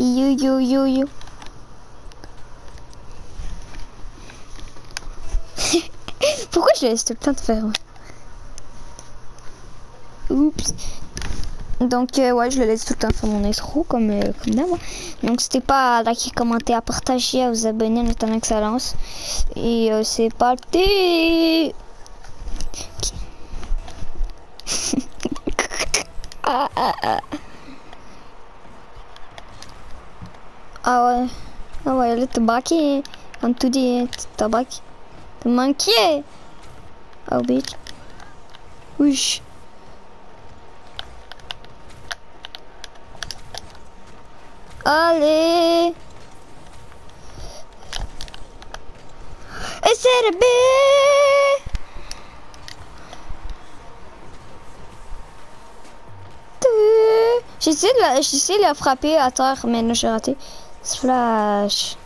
Yo yo yo yo. Pourquoi je laisse tout le temps de faire? Oups. Donc ouais, je le laisse tout le temps faire mon intro comme d'hab. Donc n'hésitez pas à liker, commenter, à partager, à vous abonner en attendant que ça lance. Et c'est parti. Ah ouais. Ah ouais, là t'es baqué. Comme tout dit, t'es baqué. T'es manqué. Oh bitch. Wesh. Allez. Et c'est le B. J'essaie de la frapper à terre, mais là j'ai raté. Splash.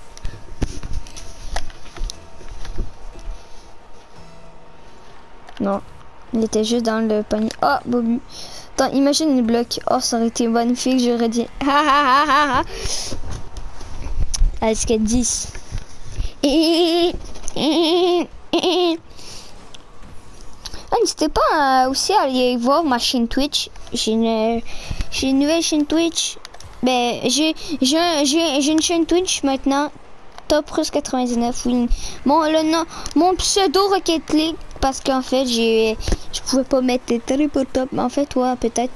Non, il était juste dans le panier. Oh, Bobby. Attends, imagine le bloc. Oh, ça aurait été magnifique, j'aurais dit. Allez, c'est 10. Ah, n'hésitez pas aussi à aller voir ma chaîne Twitch. J'ai une nouvelle chaîne Twitch. Ben, j'ai une chaîne Twitch maintenant. Top Russe 99. Oui. Mon pseudo Rocket League. Parce qu'en fait, je pouvais pas mettre les triple top. Mais en fait, ouais, peut-être.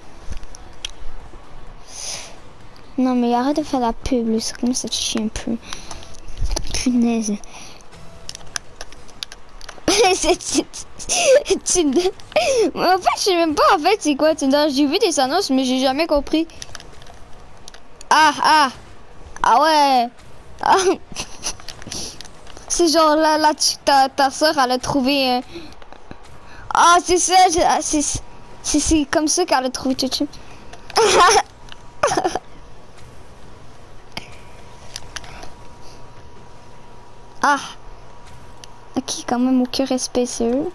Non, mais arrête de faire la pub, là. Ça commence à te chier un peu. Punaise. En fait, je sais même pas, en fait, c'est quoi Tinder. J'ai vu des annonces, mais j'ai jamais compris. Ah ouais. Ah. C'est genre là, ta soeur, elle a trouvé. Ah, c'est ça. C'est comme ça qu'elle a trouvé tout de suite. Ah. Ok, quand même aucun respect sur eux.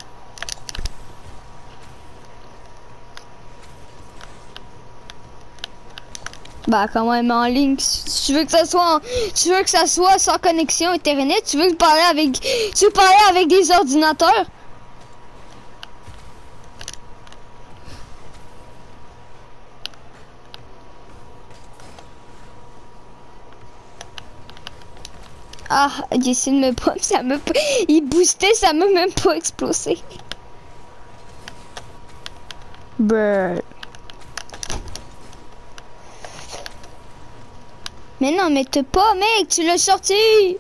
Bah quand même en ligne, si tu veux que ça soit sans connexion internet, tu veux parler avec des ordinateurs. Ah, j'ai essayé de me pop, il boostait, ça m'a même pas explosé. Brrr. Mais non, mais t'es pas, mec, tu l'as sorti.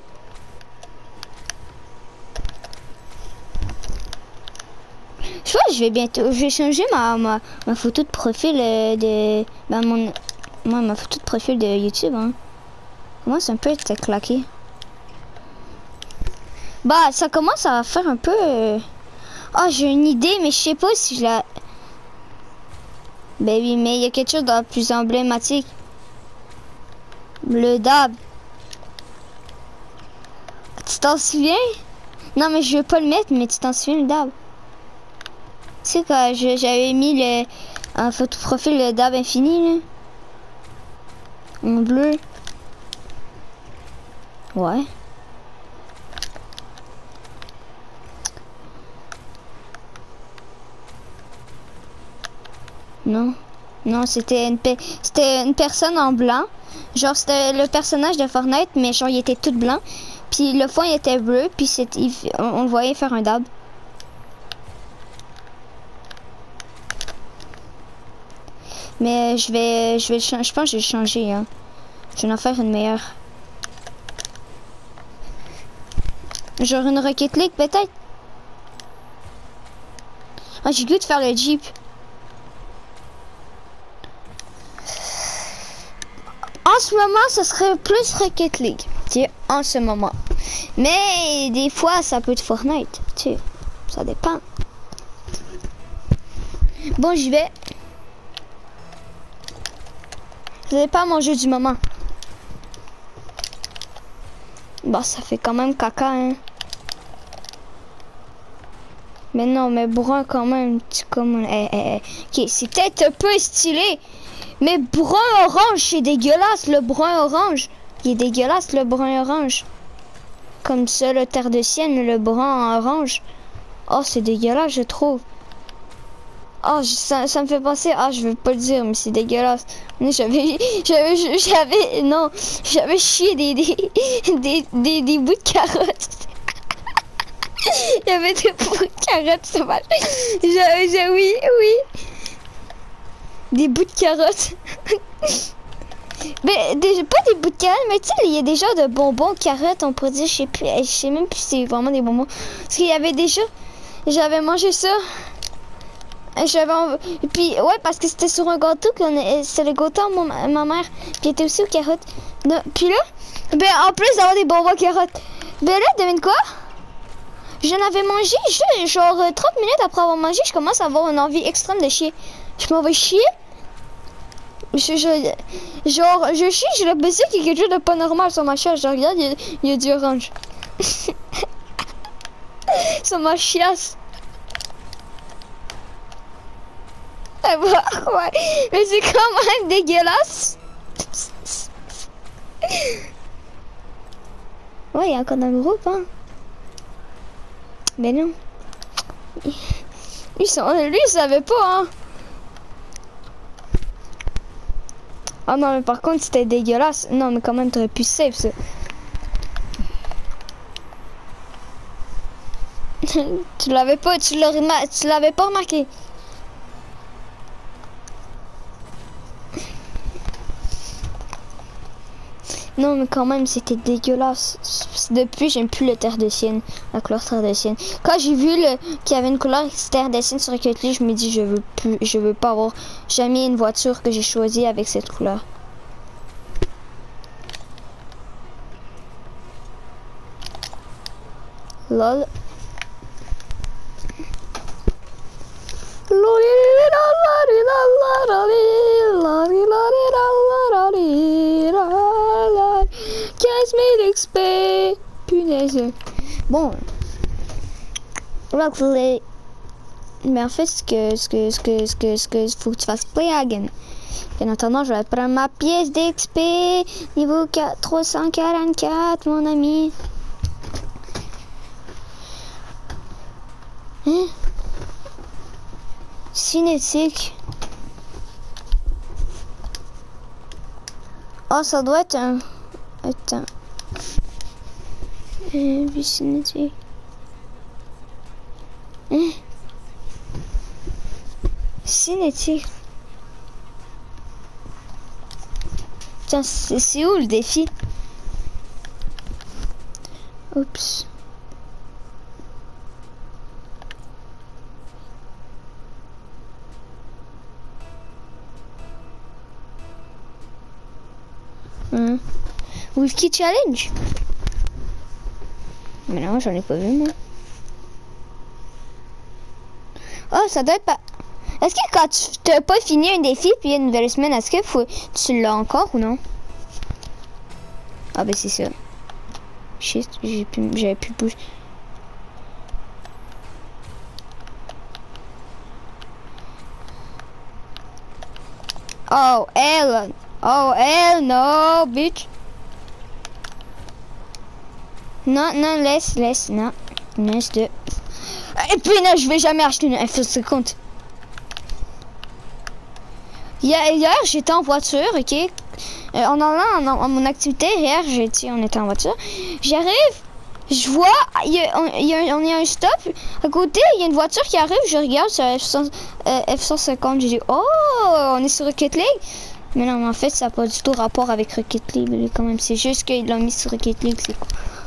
Je crois que je vais changer ma photo de profil ma photo de profil de YouTube, hein. Comment ça peut être claqué? Bah, ça commence à faire un peu... Oh, j'ai une idée, mais je sais pas si je la... Ben oui, mais il y a quelque chose de plus emblématique. Le dab. Tu t'en souviens? Non, mais je veux pas le mettre, mais tu t'en souviens, le dab? Tu sais quand j'avais mis un photo de profil, le dab infini, là? En bleu. Ouais. Non. Non, c'était une personne en blanc. Genre, c'était le personnage de Fortnite, mais genre, il était tout blanc. Puis le fond, il était bleu. Puis on le voyait faire un dab. Mais je pense que je vais changer, hein. Je vais en faire une meilleure. Genre une Rocket League, peut-être. Ah, j'ai le goût de faire le Jeep. En ce moment, ce serait plus Rocket League, tu sais, en ce moment. Mais des fois, ça peut être Fortnite, tu sais, ça dépend. Bon, j'y vais. Ça dépend mon jeu du moment. Bon, ça fait quand même caca, hein. Mais non, mais brun quand même, tu comme... Ok, c'est peut-être un peu stylé. Mais brun-orange, c'est dégueulasse, le brun-orange. Il est dégueulasse, le brun-orange. Comme ça, le terre de sienne, le brun-orange. Oh, c'est dégueulasse, je trouve. Oh, ça me fait penser... Ah, je veux pas le dire, mais c'est dégueulasse. Non, j'avais chié des bouts de carottes. Il y avait des bouts de carottes sauvages. Oui. Des bouts de carottes. Mais pas des bouts de carottes, mais tu sais, il y a déjà de bonbons carottes, on pourrait dire, je sais même plus si c'est vraiment des bonbons. Parce qu'il y avait déjà... J'avais mangé ça. Puis ouais, parce que c'était sur un gâteau, c'était le gâteau à ma mère, puis il était aussi aux carottes. Puis là, ben en plus d'avoir des bonbons carottes, ben là, devine quoi? J'en avais mangé, genre 30 minutes après avoir mangé, je commence à avoir une envie extrême de chier. Je m'en vais chier. Je chie, j'ai l'impression qu'il y a quelque chose de pas normal sur ma chaise. Je regarde, il y a du orange. Sur ma chiasse. Ouais, mais c'est quand même dégueulasse. Ouais, il y a encore un groupe, hein. Mais non. Lui, il savait pas, hein. Ah non, mais par contre, c'était dégueulasse. Non, mais quand même, t'aurais pu save ça. Tu l'avais pas remarqué. Non, mais quand même, c'était dégueulasse. Depuis, j'aime plus le terre de sienne, la couleur terre de sienne. Quand j'ai vu qu'il y avait une couleur terre de sienne sur Rocket League, je me dis, je veux pas avoir jamais une voiture que j'ai choisie avec cette couleur. Lol. XP, punaise. Bon, mais en fait, ce que faut que tu fasses play again. En attendant, je vais prendre ma pièce d'XP niveau 344, mon ami. Hein? Cinétique. Oh, ça doit être un... Attends. Cinétique. Hein? Cinétique. Tiens, c'est où le défi? Oups. Whisky Challenge. Mais non, j'en ai pas vu, moi. Oh, ça doit être pas... Est-ce que quand tu t'as pas fini un défi, puis il y a une nouvelle semaine, est-ce que tu l'as encore ou non? Ah ben c'est ça. Shit, j'avais plus bouger. Oh, hell. Oh, hell no, bitch. Non, laisse, non. Laisse de... Et puis non, je vais jamais acheter une F50. Hier, j'étais en voiture, ok? En allant à mon activité, hier, on était en voiture. J'arrive, je vois, on y a un stop. À côté, il y a une voiture qui arrive, je regarde, c'est F150. Je dis, oh, on est sur Rocket League. Mais non, mais en fait, ça n'a pas du tout rapport avec Rocket League. Quand même, c'est juste qu'ils l'ont mis sur Rocket League, c'est quoi?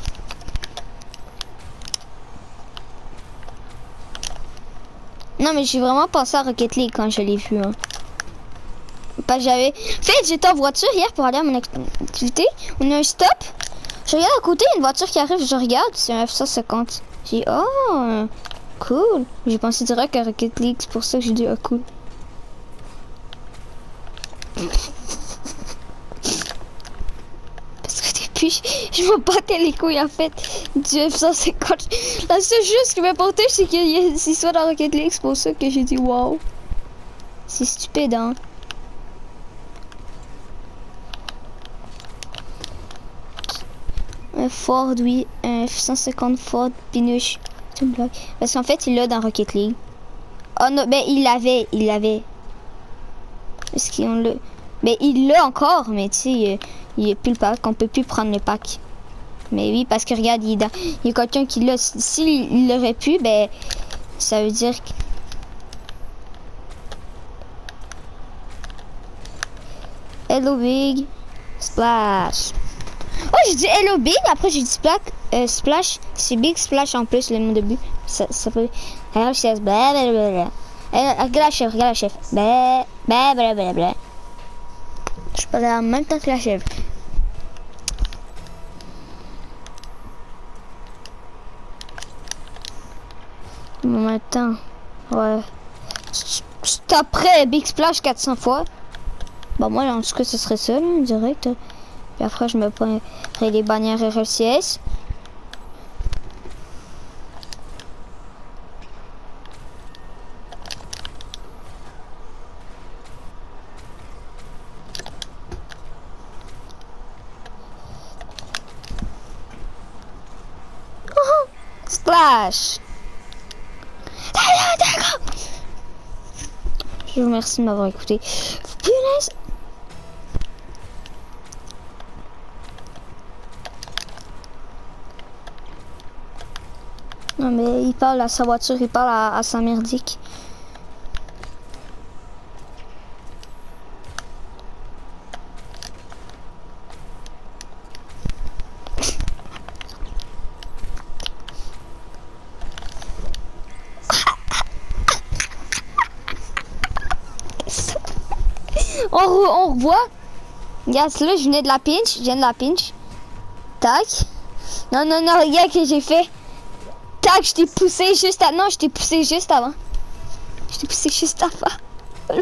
Non, mais j'ai vraiment pensé à Rocket League quand je l'ai vu. Hein. Parce que j'étais en voiture hier pour aller à mon activité. On a un stop. Je regarde à côté, il y a une voiture qui arrive. Je regarde, c'est un F150. J'ai dit, oh, cool. J'ai pensé direct à Rocket League. C'est pour ça que j'ai dit, oh, cool. Parce que depuis, je me battais les couilles en fait du F150. La seule chose qui m'importait, c'est qu'il soit dans Rocket League. C'est pour ça que j'ai dit, wow. C'est stupide, hein. Un Ford, oui. Un F-150 Ford Pinuche. C'est une blague. Parce qu'en fait, il l'a dans Rocket League. Oh non, ben il l'avait. Est-ce qu'on le... Mais il l'a encore, mais tu sais, il n'y a plus le pack. On peut plus prendre le pack. Mais oui, parce que regarde, il y a quelqu'un qui l'a. S'il l'aurait pu, ben, ça veut dire que... Hello Big Splash. Oh, j'ai dit Hello Big, après j'ai dit Splash. C'est Big Splash en plus, le nom de but. Ça peut... Alors, c'est blablabla. Regarde la chèvre, regarde la chèvre. Blablabla. Je parle en même temps que la chèvre. Bon, attends. Ouais. Je taperais Big Splash 400 fois. Bon, moi, en tout cas, ce serait ça, là, direct. Puis après, je me prendrais les bannières RLCS. Splash! Je vous remercie de m'avoir écouté. Punaise! Non mais il parle à sa voiture, il parle à sa merdique. On revoit. Regarde, là, je viens de la pinch. Tac. Non, regarde que j'ai fait. Tac, je t'ai poussé juste avant. Non, je t'ai poussé juste avant. Je t'ai poussé juste avant.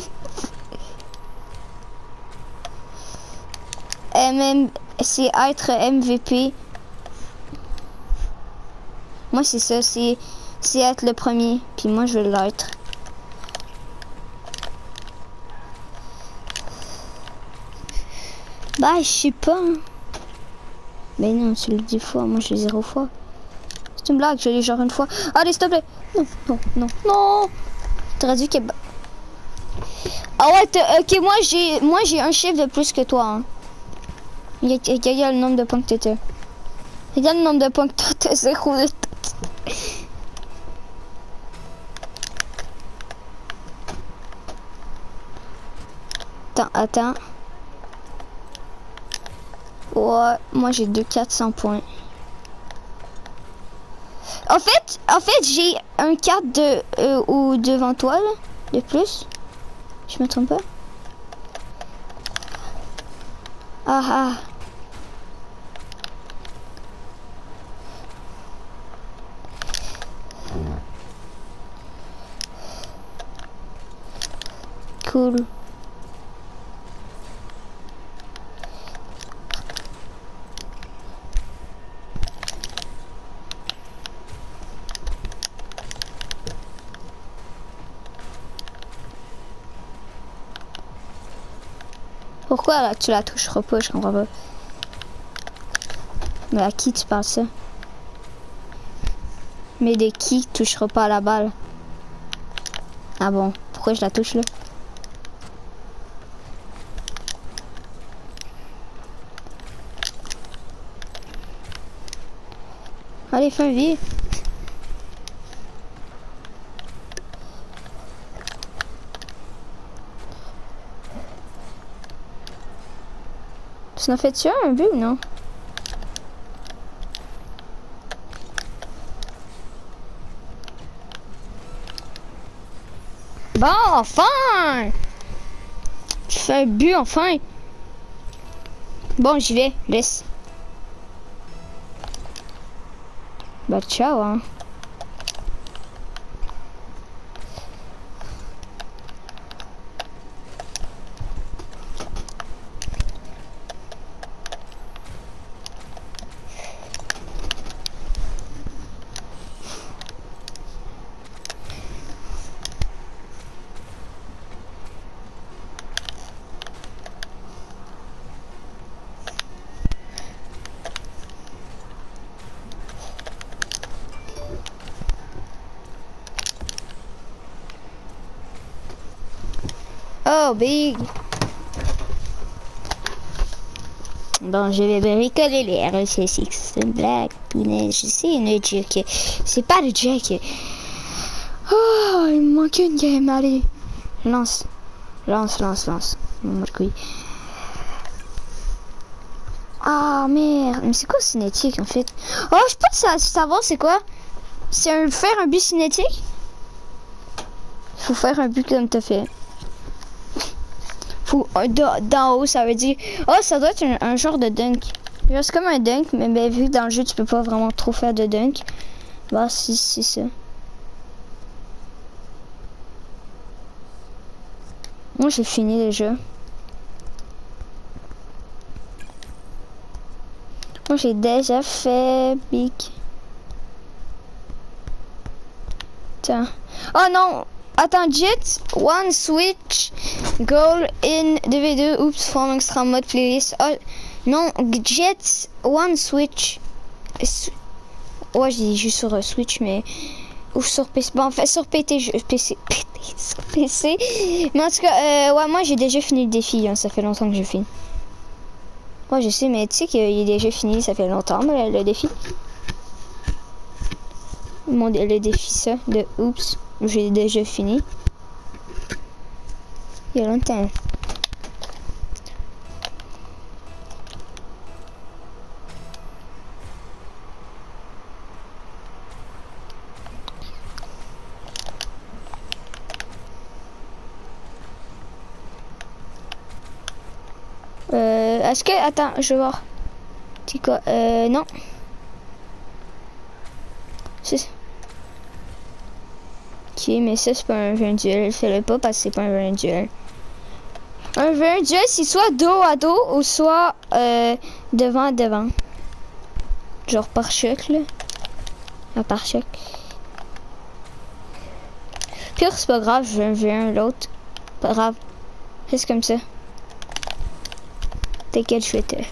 C'est être MVP. Moi, c'est ça. C'est être le premier. Puis moi, je veux l'être. Bah, je sais pas. Mais non, tu le dis fois, moi je l'ai 0 fois. C'est une blague, je l'ai genre une fois. Allez, s'il te plaît. Non. T'aurais dit que... Ah ouais, ok, moi j'ai un chiffre de plus que toi. Hein. Regarde le nombre de points que t'étais. Regarde le nombre de points que t'as, 0 de tout. Attends. Ouais, moi j'ai 400 points. En fait, j'ai un 4 ou devant toi là, de plus. Je me trompe pas. Ah. Cool. Pourquoi là, tu la toucheras pas, je comprends pas. Mais à qui tu parles ça? Mais de qui touchera pas à la balle? Ah bon, pourquoi je la touche là? Allez, fais un vie. Tu n'as fait-tu un but ou non? Bon, enfin! Tu fais un but, enfin! Bon, j'y vais, laisse. Bah, ciao, hein. go, big. Bon, je vais bricoler les REC6. C'est une blague. Punaise, c'est une joke. C'est pas de joke. Oh, il me manque une game. Allez. Lance. Mon couille. Ah, merde. Mais c'est quoi cinétique, en fait? Oh, je peux savoir c'est quoi? C'est faire un but cinétique? Faut faire un but comme t'as fait. Faut d'en haut, ça veut dire... Oh, ça doit être un genre de dunk. C'est comme un dunk, mais ben, vu que dans le jeu, tu peux pas vraiment trop faire de dunk. Bah, si, c'est ça. Moi, j'ai fini le jeu. Moi, j'ai déjà fait big. Tiens. Oh non! Attends, Jet, one switch, goal in DV2, oups, form extra mode playlist. Oh, non, Jet, one switch. Ouais, j'ai juste sur Switch, mais... Ou sur PC. Bon, en fait, sur PC. Sur PC. Mais en tout cas, ouais, moi, j'ai déjà fini le défi. Hein, ça fait longtemps que j'ai fini. Ouais, je sais, mais tu sais qu'il est déjà fini, ça fait longtemps, le défi. Le défi, ça, de oups. J'ai déjà fini. Il y a longtemps. Est-ce que... Attends, je vais voir. C'est quoi? Non. C'est... Ok, mais ça, c'est pas un vrai duel. Fais-le pas parce que c'est pas un vrai duel. Un vrai duel, c'est soit dos à dos ou soit devant à devant. Genre par choc, là. Ah, par choc. Pire, c'est pas grave, je veux un l'autre. Pas grave. Reste comme ça. T'inquiète, je vais te...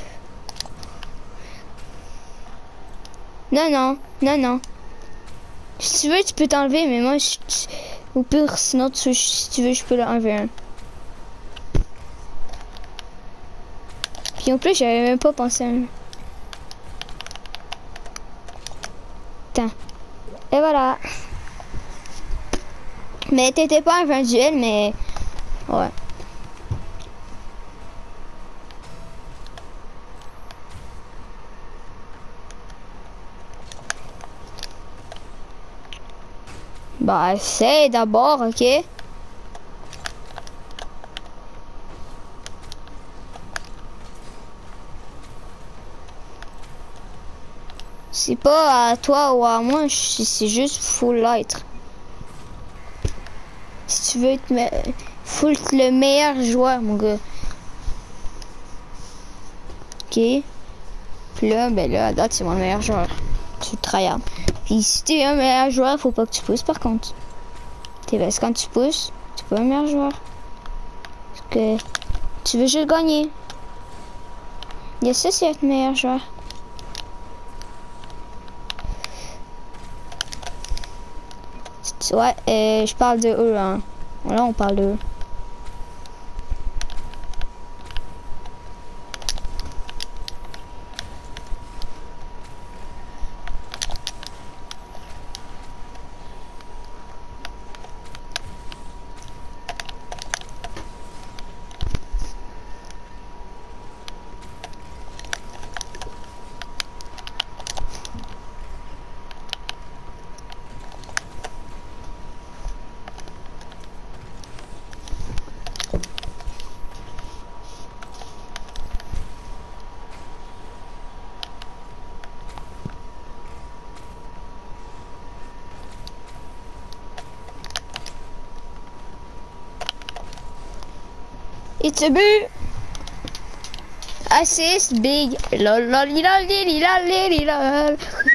Non. Si tu veux, tu peux t'enlever, mais moi, au pire, sinon, si tu veux, je peux l'enlever un. Puis en plus, j'avais même pas pensé à un. Attends. Et voilà. Mais t'étais pas un duel, mais... Ouais. Bah, essaye d'abord, ok? C'est pas à toi ou à moi, c'est juste faut l'être. Si tu veux être faut être le meilleur joueur, mon gars. Ok? Puis là, ben là, à date, c'est mon meilleur joueur. Tu tryhard. Puis si t'es un meilleur joueur, faut pas que tu pousses par contre. Parce que quand tu pousses, tu pas un meilleur joueur. Parce que tu veux juste gagner. Et ça, c'est être meilleur joueur. Ouais, je parle de eux, hein. Là, on parle de eux. It's a but. Assist big. Lol lol lol lol lol.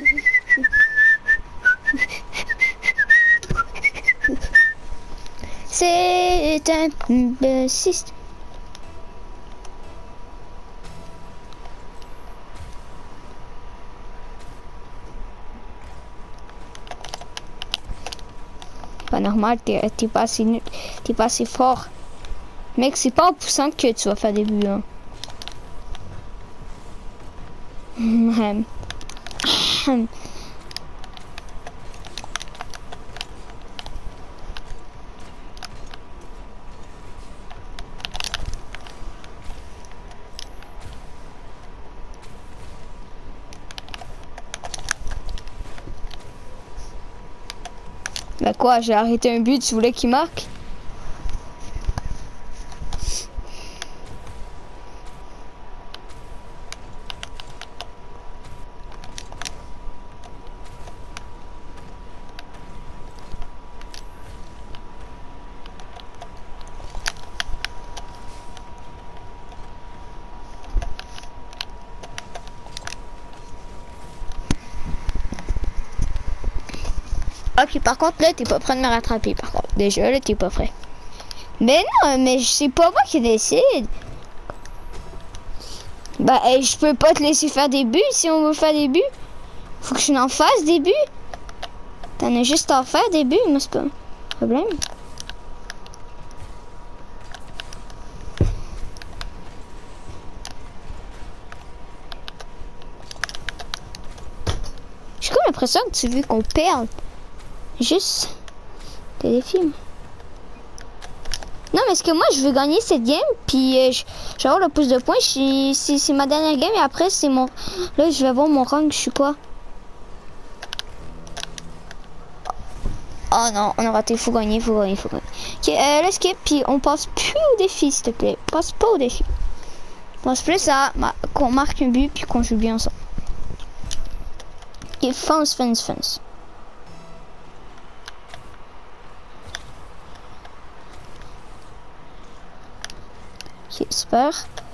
C'est un assist. Pas normal, t'es pas assez fort. Mec, c'est pas en poussant que tu vas faire des buts, hein. Bah quoi, j'ai arrêté un but, tu voulais qu'il marque? Ok, par contre, là, t'es pas prêt de me rattraper, par contre. Déjà, là, t'es pas prêt. Mais non, mais c'est pas moi qui décide. Bah, je peux pas te laisser faire des buts si on veut faire des buts. Faut que je n'en fasse des buts. T'en as juste à en faire des buts, moi, c'est pas un problème. J'ai comme l'impression que tu veux qu'on perde. Juste téléfilm. Non, mais est-ce que moi je veux gagner cette game, puis je vais avoir le plus de points. C'est ma dernière game et après c'est mon. Là, je vais avoir mon rang. Je suis quoi? Oh non, on a raté. Faut gagner, faut gagner, faut gagner. Ok, let's skip, puis on passe plus au défi, s'il te plaît. Passe pas au défi. Passe plus à qu'on marque un but, puis qu'on joue bien ensemble. Ok, fence. Ok, super.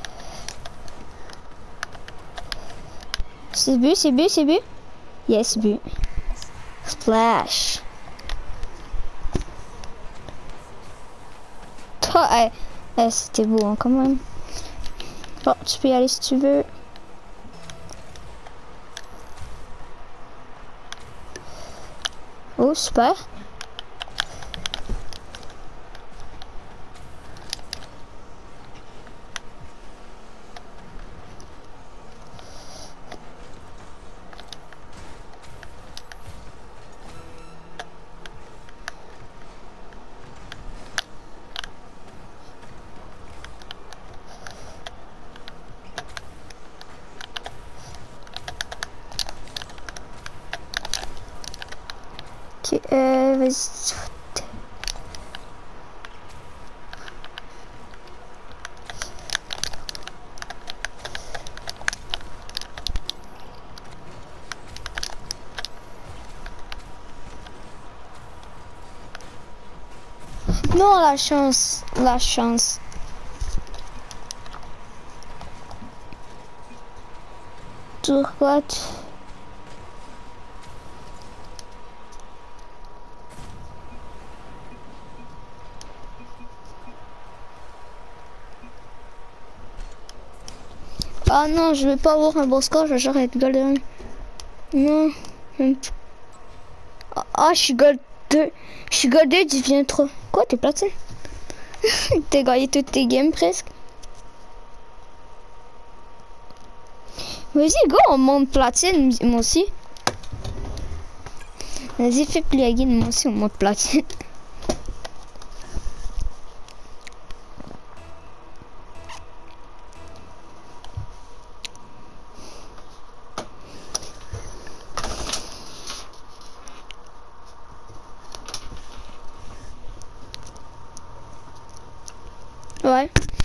C'est but. Yes, but. Splash. Toi, c'était beau, hein, quand même. Bon, tu peux y aller si tu veux. Oh, super. Ok, vas-y. Non, la chance. Droite. Ah non, je vais pas avoir un bon score, j'arrête goal 1. Non. Ah, je suis goal 2. Je suis goal 2, tu viens trop. Quoi, t'es placé? T'as gagné toutes tes games presque. Vas-y, go, on monte platine, moi aussi. Vas-y, fais plugin, moi aussi, on monte platine. Ouais.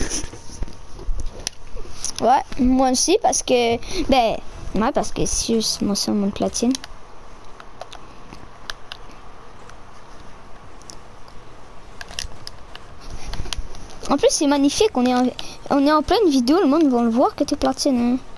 Ouais, moi aussi, parce que... Ben, ouais, parce que si moi aussi, on monte platine. En plus, c'est magnifique. On est en pleine vidéo. Le monde va le voir que t'es platine. Hein.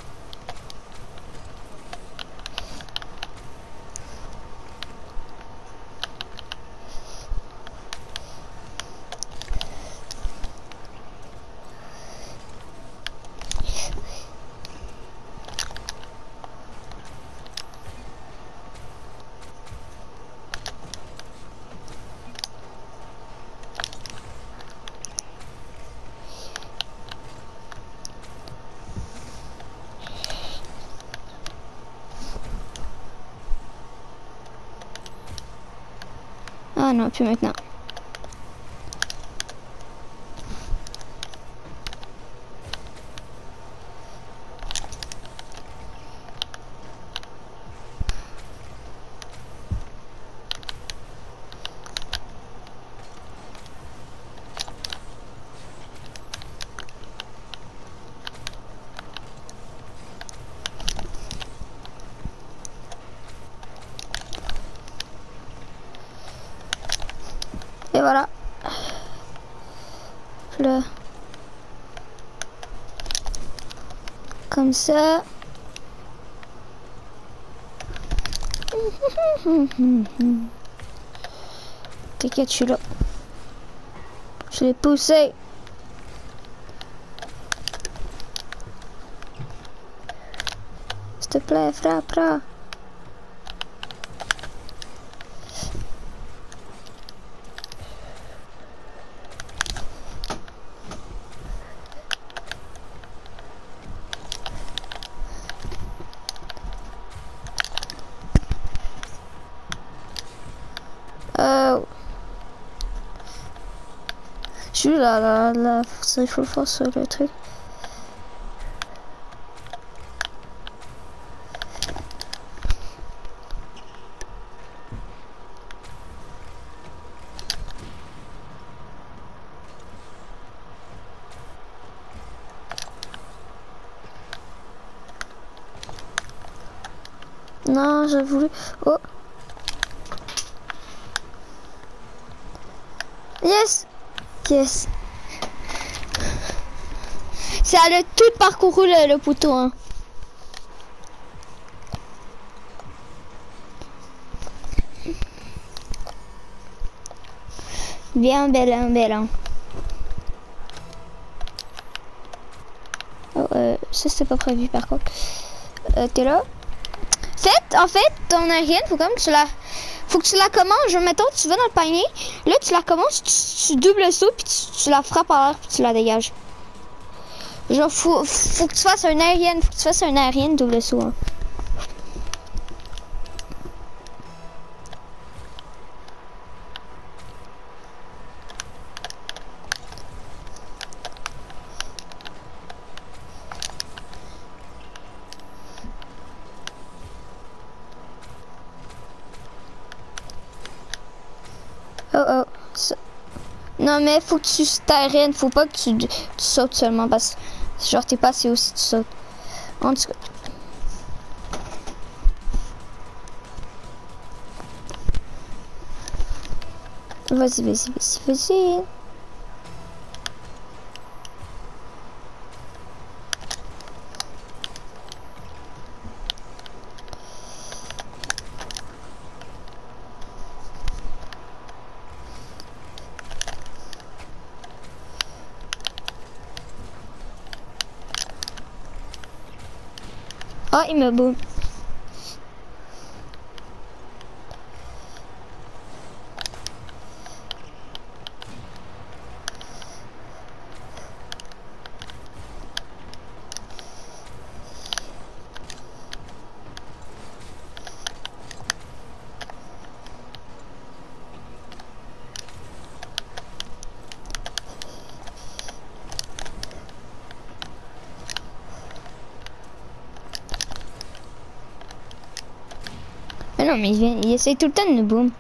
Ah non, plus maintenant. Et voilà. Là. Comme ça. T'inquiète, je suis là. Je l'ai poussé. S'il te plaît, frappe là. Je suis là, il faut le faire sur le truc. Non, j'ai voulu... Oh. Yes. Yes. Ça a tout parcouru le poteau. Hein. Bien belle. Oh, ça c'était pas prévu par contre. T'es là? En fait, ton aérienne, faut quand même que tu la... Faut que tu la commences. Mettons, tu vas dans le panier. Là, tu la commences, tu doubles le saut, puis tu la frappes en l'air, puis tu la dégages. Genre, faut que tu fasses un aérienne. Faut que tu fasses un aérienne double saut. Hein. Oh. Non, mais faut que tu t'aériennes. Faut pas que tu sautes seulement parce que genre t'es pas assez haut si tu sautes. En tout cas. Vas-y. Oh, il me boum. Mais non, mais il essaie tout le temps de nous boom.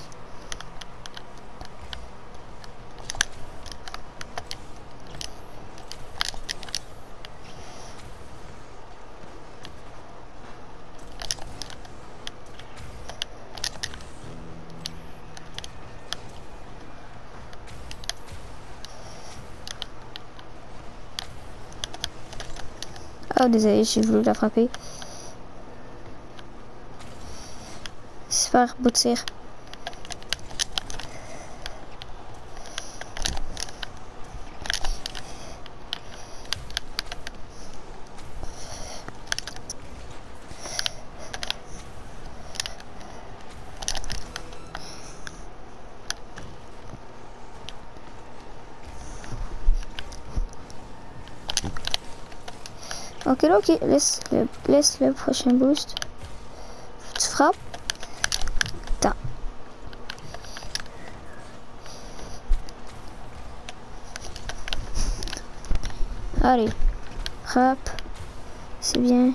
Oh, désolé, j'ai voulu la frapper. Super, beau tir. Ok, laisse le prochain boost. Tu frappes. Attends. Allez. Hop. C'est bien.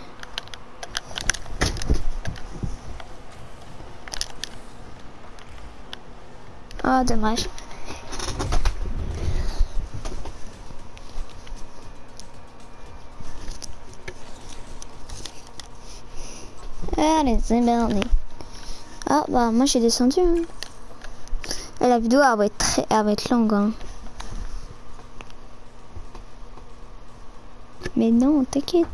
Ah, dommage. Allez, c'est berné. Ah, bah, moi j'ai descendu. Hein. Et la vidéo, elle va être longue. Hein. Mais non, t'inquiète.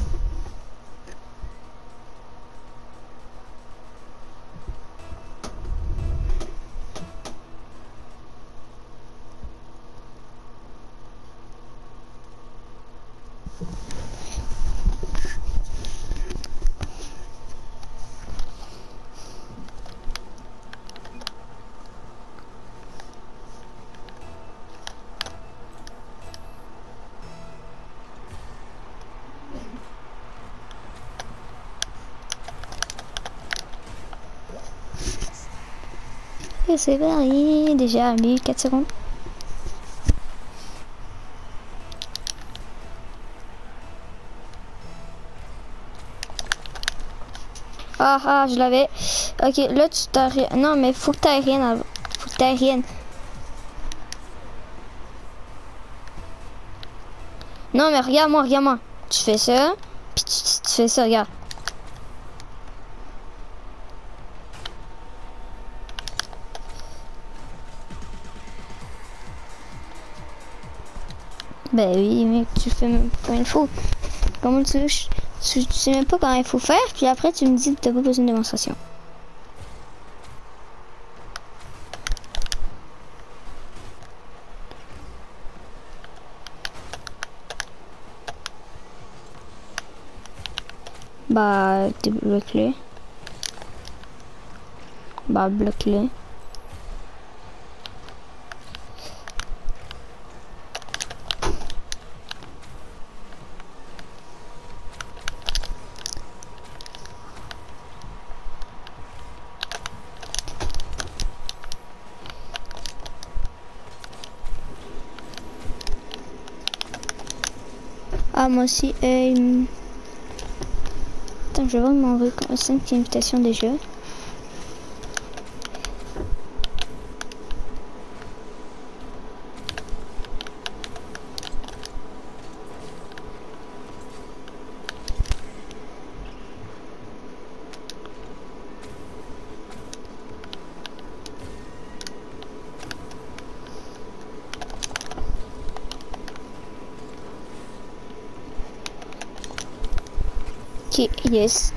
Et c'est varié, déjà 4 secondes. Ah, je l'avais. Ok, là tu t'arrêtes. Non, mais faut que t'ailles rien avant. Faut que t'ailles rien. Non, mais regarde-moi, regarde-moi. Tu fais ça, puis tu fais ça, regarde. Ben oui, mec, tu fais même pas comme il faut. Comment tu sais même pas comment il faut faire, puis après tu me dis que t'as pas besoin de démonstration. Bah, débloque-le. Bah, bloque-le. Ah, moi aussi. Attends, je vais voir mon 5 invitations déjà. Ok, yes.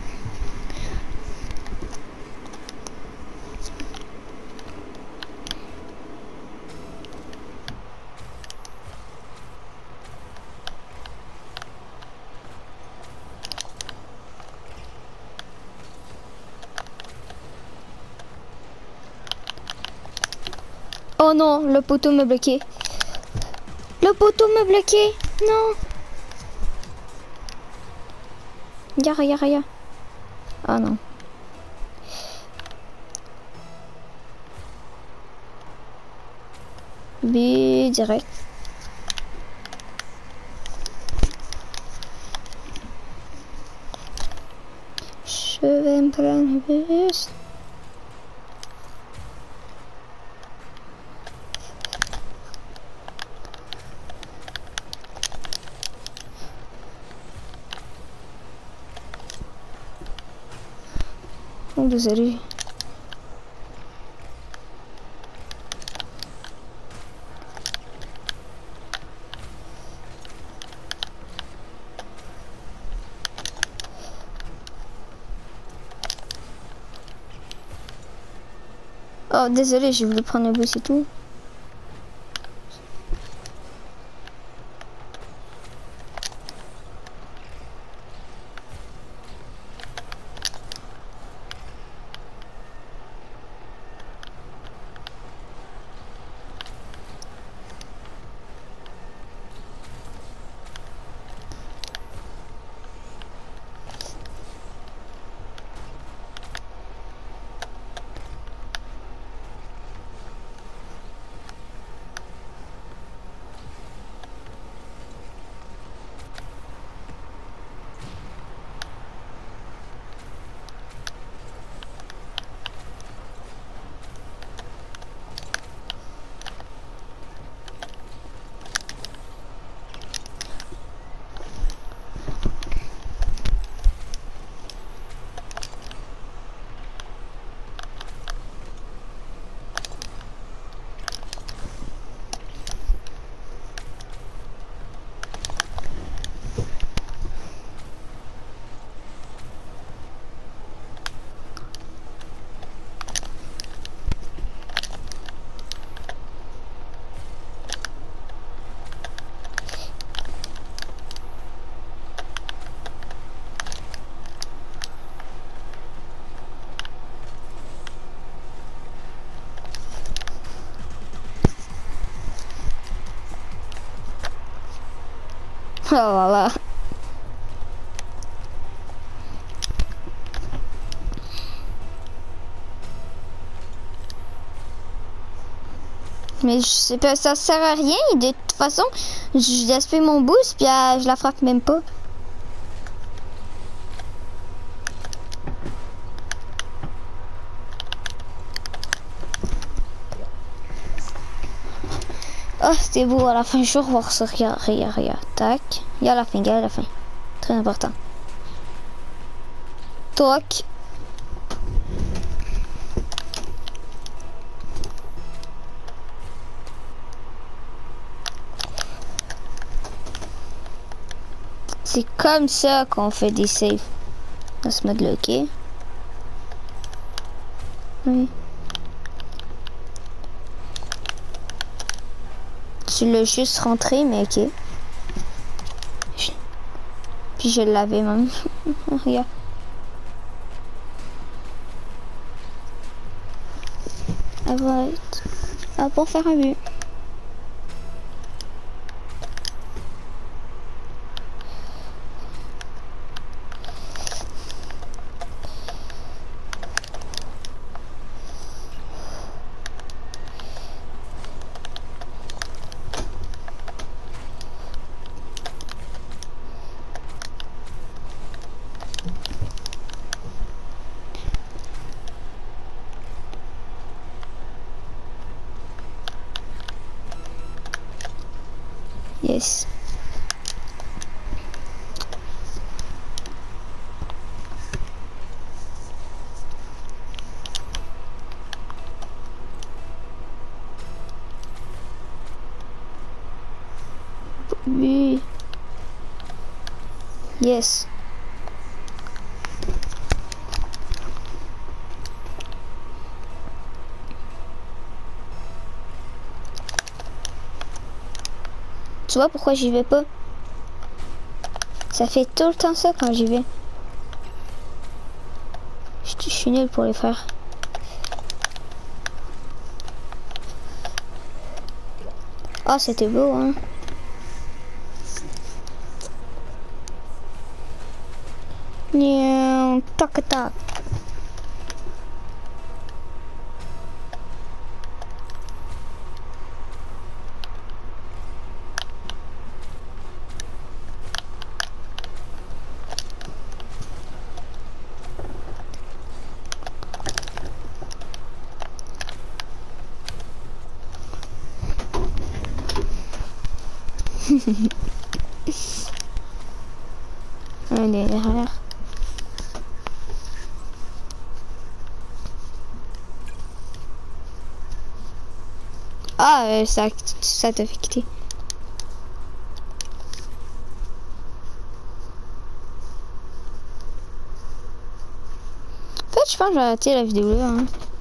Oh non, le poteau m'a bloqué. Le poteau m'a bloqué. Non. Y'a. Ah non. B direct. Je vais me prendre le bus. Oh, désolé. Oh, désolé, j'ai voulu prendre le bus et tout. Voilà. Mais je sais pas, ça sert à rien. De toute façon, je gaspille mon boost puis je la frappe même pas. Oh, c'était beau à la fin. Je vais revoir ça. Regarde, regarde, regarde. Tac. Il y a la fin, regarde la fin. Très important. Toc. C'est comme ça qu'on fait des saves. On va se mettre là, ok? Oui. Tu l'as juste rentré, mais ok. Puis je l'avais même. Regarde. Ah, pour faire un but. Yes. Oui. Yes. Tu vois pourquoi j'y vais pas? Ça fait tout le temps ça quand j'y vais. Je suis nul pour les faire. Ah, c'était beau, hein. Tac, tac. Allez, derrière. Ah, ça t'a fait quitter. En fait, je pense que je vais arrêter la vidéo là. Hein.